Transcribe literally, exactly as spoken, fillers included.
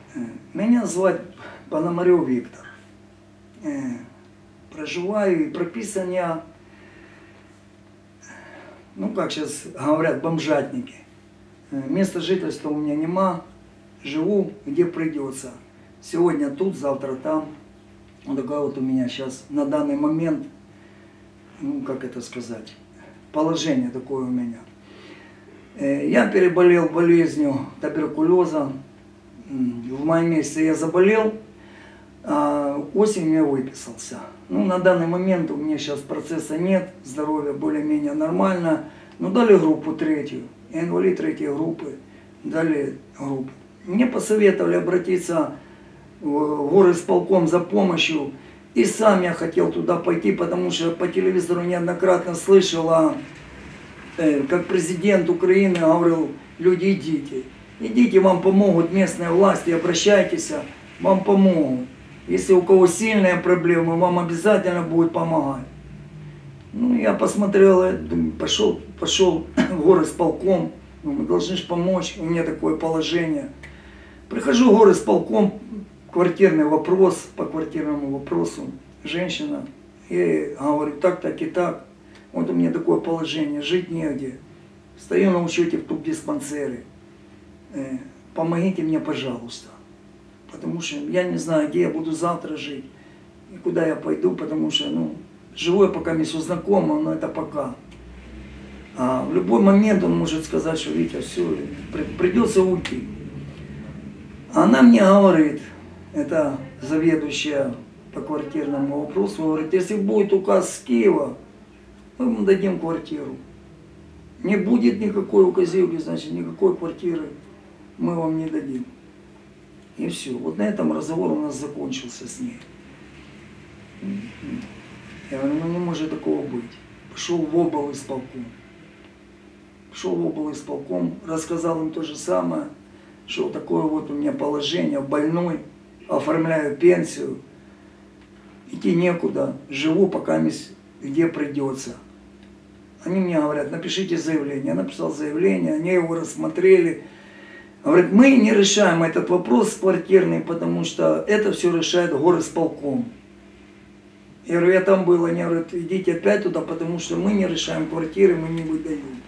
Меня звать Пономарев Виктор. Проживаю и прописан я, ну как сейчас говорят, бомжатники. Места жительства у меня нема, живу где придется. Сегодня тут, завтра там. Вот такая вот у меня сейчас на данный момент, ну как это сказать, положение такое у меня. Я переболел болезнью туберкулеза. В мае месяце я заболел, а осенью я выписался. Ну, на данный момент у меня сейчас процесса нет, здоровье более-менее нормально. Но дали группу третью, я инвалид третьей группы, дали группу. Мне посоветовали обратиться в горисполком за помощью. И сам я хотел туда пойти, потому что по телевизору неоднократно слышал, э, как президент Украины говорил: люди, идите. Идите, вам помогут местные власти, обращайтесь, вам помогут. Если у кого сильные проблемы, вам обязательно будет помогать. Ну, я посмотрел, пошел, пошел в горисполком, мы должны же помочь, у меня такое положение. Прихожу в горисполком, квартирный вопрос, по квартирному вопросу, женщина, я говорю, так, так и так, вот у меня такое положение, жить негде, стою на учете в тубдиспансере. Помогите мне, пожалуйста, потому что я не знаю, где я буду завтра жить и куда я пойду, потому что, ну, живу я пока не все знакомо, но это пока. А в любой момент он может сказать, что Витя, все, придется уйти. Она мне говорит, это заведующая по квартирному вопросу, говорит, если будет указ с Киева, мы вам дадим квартиру. Не будет никакой указивки, значит, никакой квартиры мы вам не дадим. И все. Вот на этом разговор у нас закончился с ней. Я говорю, ну не может такого быть. Пошел в облисполком. Пошел в облисполком, рассказал им то же самое, что такое вот у меня положение, больной, оформляю пенсию, идти некуда, живу пока где придется. Они мне говорят, напишите заявление. Я написал заявление, они его рассмотрели. Говорят, мы не решаем этот вопрос квартирный, потому что это все решает горисполком. Я говорю, я там был, они говорят, идите опять туда, потому что мы не решаем квартиры, мы не выдаем.